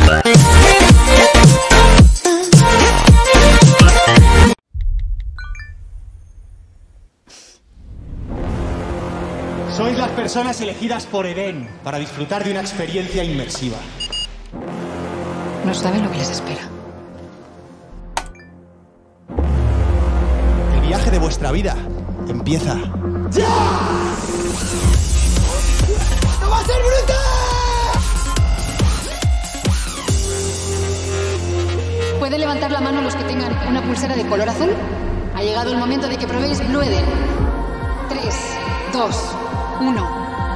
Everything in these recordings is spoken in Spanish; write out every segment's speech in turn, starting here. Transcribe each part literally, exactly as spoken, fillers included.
Sois las personas elegidas por Eden para disfrutar de una experiencia inmersiva. No saben lo que les espera. El viaje de vuestra vida empieza ¡ya! ¡No va a ser brutal! ¿Pueden levantar la mano los que tengan una pulsera de color azul? Ha llegado el momento de que probéis Blue Eden. tres, dos, uno.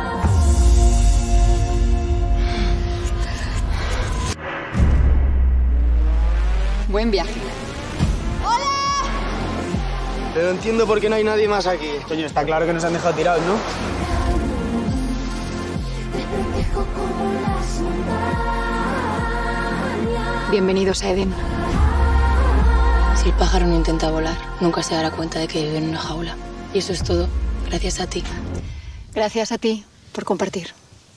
Buen viaje. Pero no entiendo por qué no hay nadie más aquí. Coño, está claro que nos han dejado tirados, ¿no? Bienvenidos a Eden. Si el pájaro no intenta volar, nunca se dará cuenta de que vive en una jaula. Y eso es todo, gracias a ti. Gracias a ti por compartir.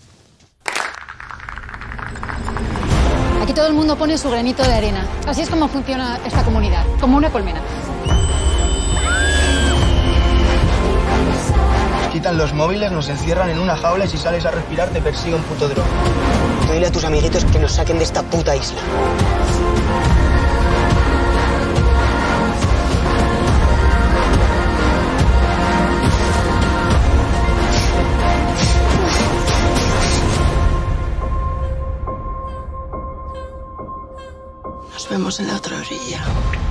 Aquí todo el mundo pone su granito de arena. Así es como funciona esta comunidad, como una colmena. Nos quitan los móviles, nos encierran en una jaula y si sales a respirar te persigue un puto dron. Tú dile a tus amiguitos que nos saquen de esta puta isla. Nos vemos en la otra orilla.